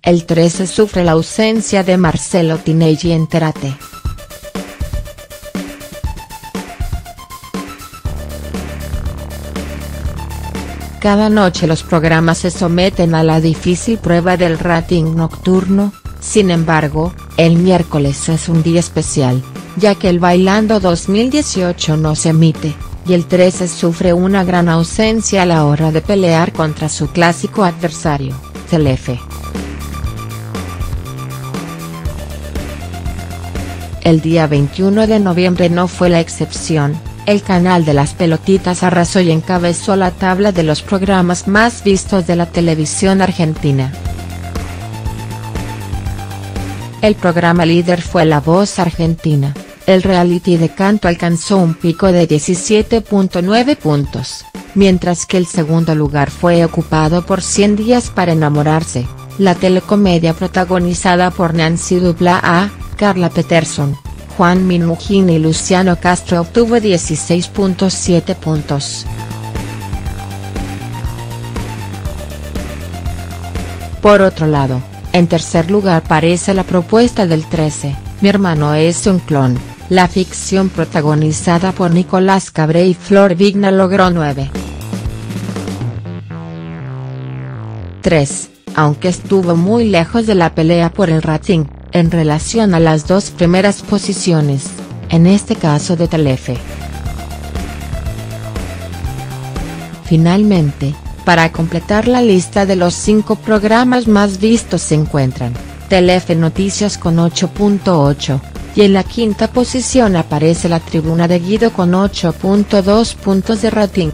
el 13 sufre la ausencia de Marcelo Tinelli en Entérate. Cada noche los programas se someten a la difícil prueba del rating nocturno. Sin embargo, el miércoles es un día especial, ya que el Bailando 2018 no se emite, y el 13 sufre una gran ausencia a la hora de pelear contra su clásico adversario, Telefe. El día 21 de noviembre no fue la excepción, el canal de las pelotitas arrasó y encabezó la tabla de los programas más vistos de la televisión argentina. El programa líder fue La Voz Argentina. El reality de canto alcanzó un pico de 17.9 puntos, mientras que el segundo lugar fue ocupado por 100 días para enamorarse, la telecomedia protagonizada por Nancy Duplá, Carla Peterson, Juan Minujín y Luciano Castro obtuvo 16.7 puntos. Por otro lado, en tercer lugar aparece la propuesta del 13, Mi hermano es un clon. La ficción protagonizada por Nicolás Cabré y Flor Vigna logró 9.3, aunque estuvo muy lejos de la pelea por el rating, en relación a las dos primeras posiciones, en este caso de Telefe. Finalmente, para completar la lista de los 5 programas más vistos se encuentran, Telefe Noticias con 8.8, y en la quinta posición aparece La Tribuna de Guido con 8.2 puntos de rating.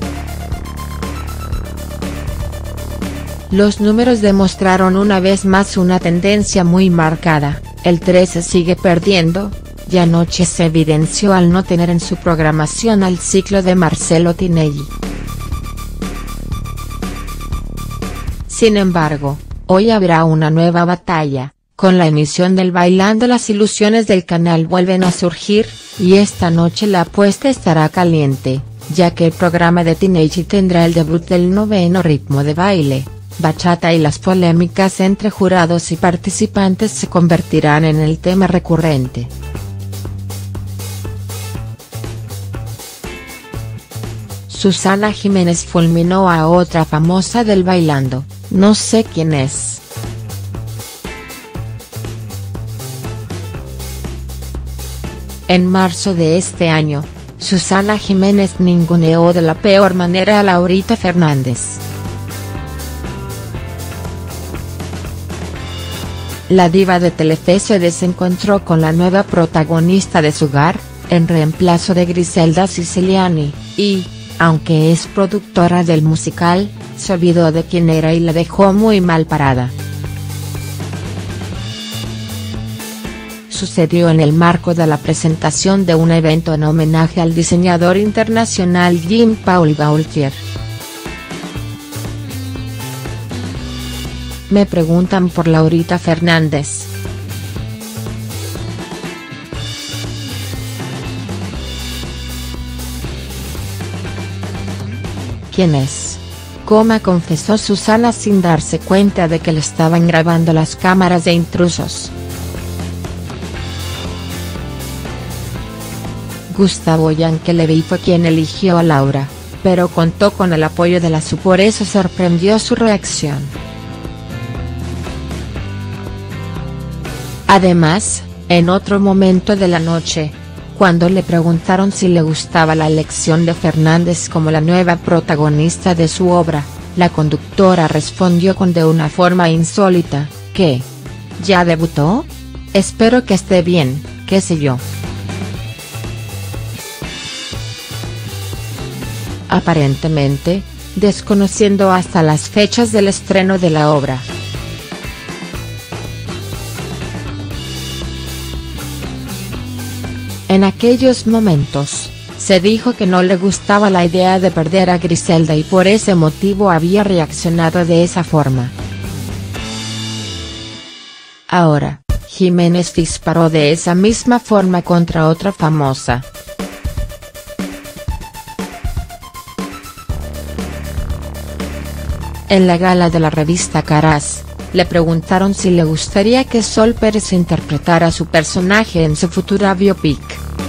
Los números demostraron una vez más una tendencia muy marcada, el 13 sigue perdiendo, y anoche se evidenció al no tener en su programación al ciclo de Marcelo Tinelli. Sin embargo, hoy habrá una nueva batalla, con la emisión del Bailando las ilusiones del canal vuelven a surgir, y esta noche la apuesta estará caliente, ya que el programa de Tinelli tendrá el debut del 9º ritmo de baile, bachata y las polémicas entre jurados y participantes se convertirán en el tema recurrente. Susana Jiménez fulminó a otra famosa del Bailando, no sé quién es. En marzo de este año, Susana Jiménez ninguneó de la peor manera a Laurita Fernández. La diva de Telefe se desencontró con la nueva protagonista de su hogar, en reemplazo de Griselda Siciliani, y, aunque es productora del musical, se olvidó de quién era y la dejó muy mal parada. Sucedió en el marco de la presentación de un evento en homenaje al diseñador internacional Jean-Paul Gaultier. Me preguntan por Laurita Fernández. ¿Quién es? Coma confesó Susana sin darse cuenta de que le estaban grabando las cámaras de intrusos. Gustavo Yankelevich fue quien eligió a Laura, pero contó con el apoyo de la SU, por eso sorprendió su reacción. Además, en otro momento de la noche, cuando le preguntaron si le gustaba la elección de Fernández como la nueva protagonista de su obra, la conductora respondió de una forma insólita, ¿qué? ¿Ya debutó? Espero que esté bien, qué sé yo. Aparentemente, desconociendo hasta las fechas del estreno de la obra. En aquellos momentos, se dijo que no le gustaba la idea de perder a Griselda y por ese motivo había reaccionado de esa forma. Ahora, Jiménez disparó de esa misma forma contra otra famosa. En la gala de la revista Caras, le preguntaron si le gustaría que Sol Pérez interpretara a su personaje en su futura biopic.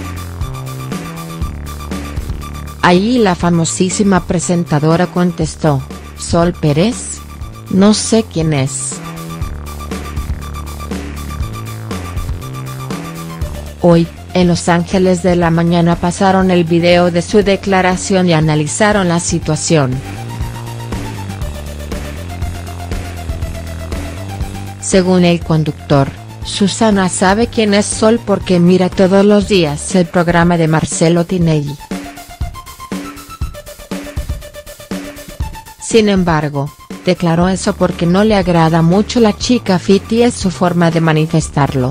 Ahí la famosísima presentadora contestó: ¿Sol Pérez? No sé quién es. Hoy, en Los Ángeles de la Mañana pasaron el video de su declaración y analizaron la situación. Según el conductor, Susana sabe quién es Sol porque mira todos los días el programa de Marcelo Tinelli. Sin embargo, declaró eso porque no le agrada mucho la chica fit y es su forma de manifestarlo.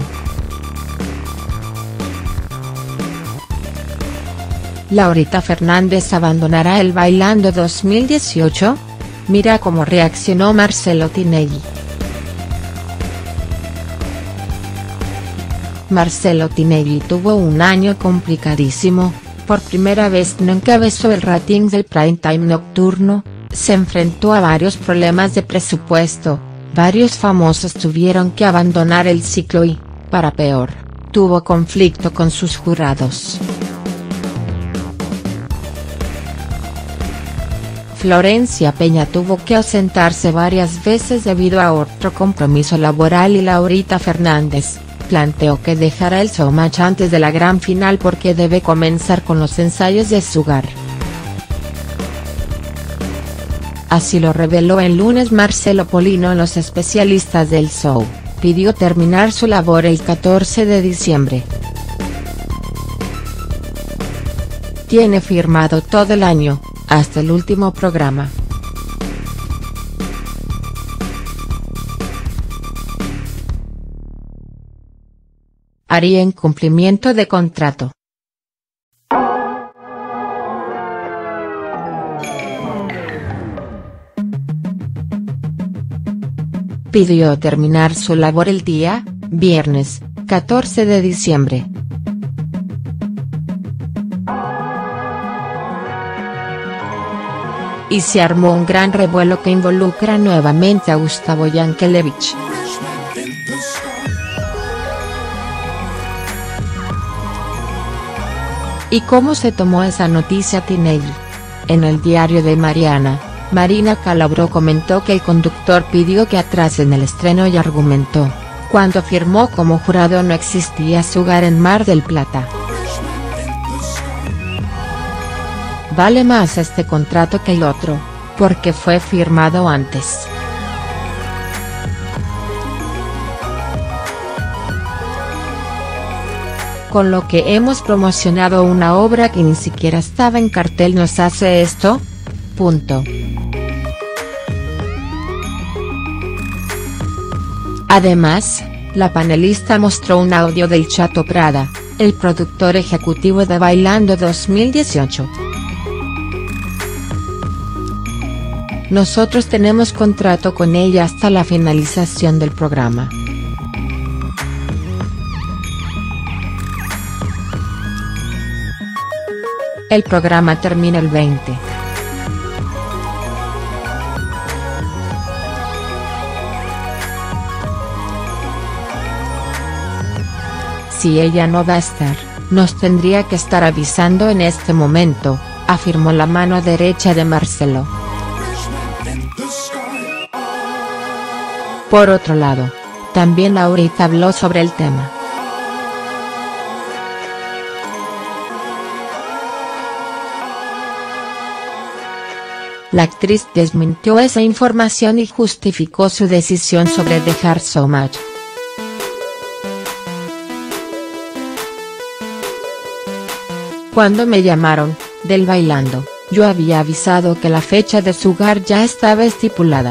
¿Laurita Fernández abandonará el Bailando 2018? Mira cómo reaccionó Marcelo Tinelli. Marcelo Tinelli tuvo un año complicadísimo, por primera vez no encabezó el rating del prime time nocturno, se enfrentó a varios problemas de presupuesto, varios famosos tuvieron que abandonar el ciclo y, para peor, tuvo conflicto con sus jurados. Florencia Peña tuvo que ausentarse varias veces debido a otro compromiso laboral y Laurita Fernández planteó que dejará el showmatch antes de la gran final porque debe comenzar con los ensayos de Sugar. Así lo reveló el lunes Marcelo Polino en Los Especialistas del Show, pidió terminar su labor el 14 de diciembre. Tiene firmado todo el año, hasta el último programa. Haría incumplimiento de contrato. Pidió terminar su labor el día, viernes, 14 de diciembre. Y se armó un gran revuelo que involucra nuevamente a Gustavo Yankelevich. ¿Y cómo se tomó esa noticia Tinelli? En el diario de Mariana, Marina Calabro comentó que el conductor pidió que atrasen el estreno y argumentó: cuando firmó como jurado no existía Sugar en Mar del Plata. Vale más este contrato que el otro, porque fue firmado antes. Con lo que hemos promocionado una obra que ni siquiera estaba en cartel nos hace esto. Punto. Además, la panelista mostró un audio del Chato Prada, el productor ejecutivo de Bailando 2018. Nosotros tenemos contrato con ella hasta la finalización del programa. El programa termina el 20. Si ella no va a estar, nos tendría que estar avisando en este momento, afirmó la mano derecha de Marcelo. Por otro lado, también Laurita habló sobre el tema. La actriz desmintió esa información y justificó su decisión sobre dejar Showmatch. Cuando me llamaron, del Bailando, yo había avisado que la fecha de Sugar ya estaba estipulada.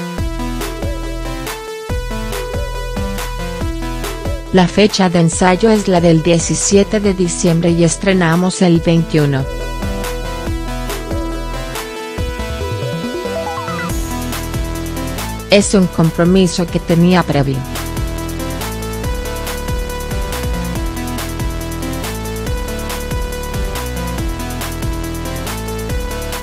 La fecha de ensayo es la del 17 de diciembre y estrenamos el 21. Es un compromiso que tenía previo.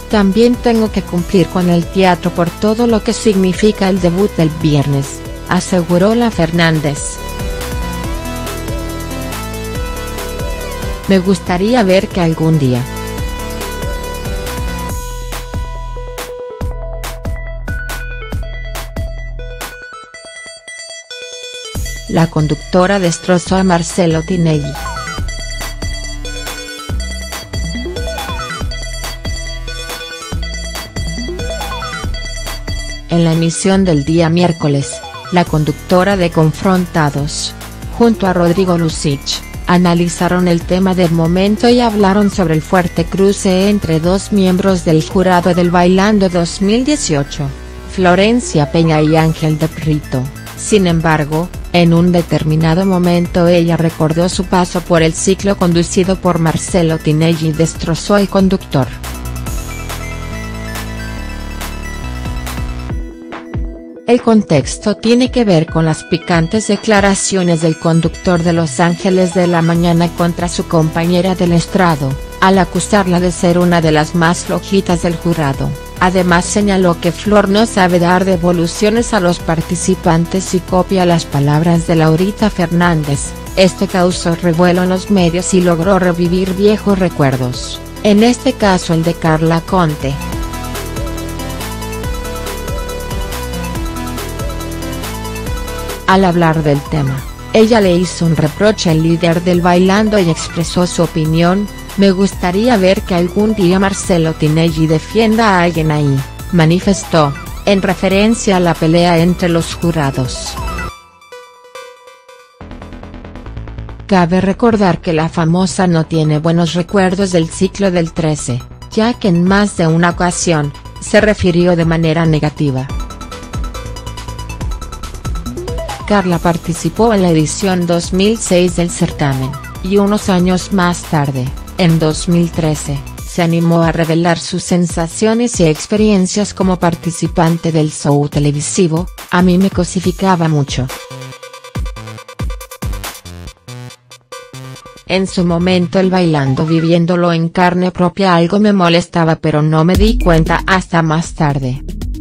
También tengo que cumplir con el teatro por todo lo que significa el debut del viernes, aseguró la Fernández. Me gustaría ver que algún día. La conductora destrozó a Marcelo Tinelli. En la emisión del día miércoles, la conductora de Confrontados, junto a Rodrigo Lucich, analizaron el tema del momento y hablaron sobre el fuerte cruce entre dos miembros del jurado del Bailando 2018, Florencia Peña y Ángel de Brito. Sin embargo, en un determinado momento ella recordó su paso por el ciclo conducido por Marcelo Tinelli y destrozó al conductor. El contexto tiene que ver con las picantes declaraciones del conductor de Los Ángeles de la Mañana contra su compañera del estrado, al acusarla de ser una de las más flojitas del jurado. Además señaló que Flor no sabe dar devoluciones a los participantes y copia las palabras de Laurita Fernández. Esto causó revuelo en los medios y logró revivir viejos recuerdos, en este caso el de Carla Conte. Al hablar del tema, ella le hizo un reproche al líder del Bailando y expresó su opinión: "Me gustaría ver que algún día Marcelo Tinelli defienda a alguien ahí", manifestó, en referencia a la pelea entre los jurados. Cabe recordar que la famosa no tiene buenos recuerdos del ciclo del 13, ya que en más de una ocasión, se refirió de manera negativa. Carla participó en la edición 2006 del certamen, y unos años más tarde, en 2013, se animó a revelar sus sensaciones y experiencias como participante del show televisivo: "A mí me cosificaba mucho. En su momento el Bailando, viviéndolo en carne propia, algo me molestaba, pero no me di cuenta hasta más tarde.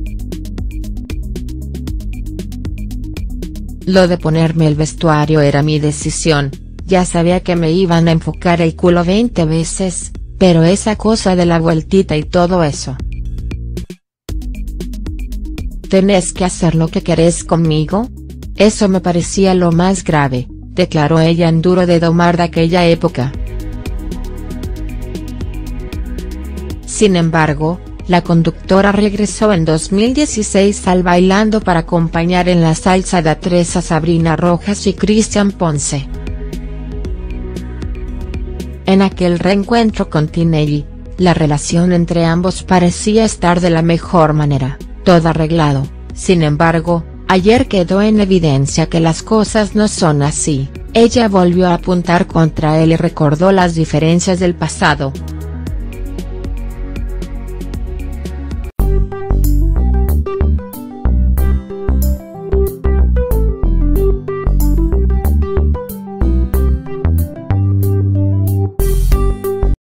Lo de ponerme el vestuario era mi decisión, ya sabía que me iban a enfocar el culo 20 veces, pero esa cosa de la vueltita y todo eso. ¿Tenés que hacer lo que querés conmigo? Eso me parecía lo más grave", declaró ella en Duro de Domar de aquella época. Sin embargo, la conductora regresó en 2016 al Bailando para acompañar en la salsa de A3 a Sabrina Rojas y Cristian Ponce. En aquel reencuentro con Tinelli, la relación entre ambos parecía estar de la mejor manera, todo arreglado. Sin embargo, ayer quedó en evidencia que las cosas no son así. Ella volvió a apuntar contra él y recordó las diferencias del pasado.